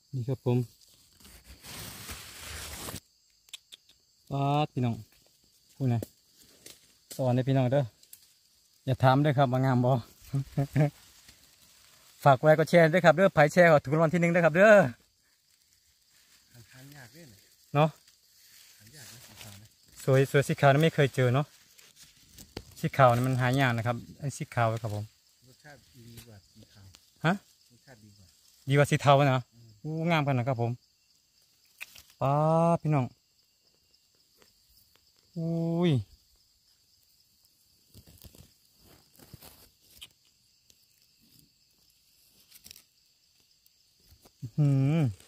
นี่ครับผมป้าพี่น้องพูดไงสอนให้พี่น้องเด้ออย่าถามด้วยครับว่างามบ่ ฝากไว้ก็แชร์ด้วยครับเด้อไผแชร์ก็ถูกรางวัลที่ 1ด้วยครับเด้อหายากด้วยเนาะหายากนะสีขาวนะสวยสีขาวนี่ไม่เคยเจอเนาะสีขาวนี่มันหายากนะครับไอ้สีขาวครับผมรสชาติดีกว่าสีขาวฮะรสชาติดีกว่าสีเทานะอู้งามขนาดครับผมป้าพี่น้องอุ้ยอืม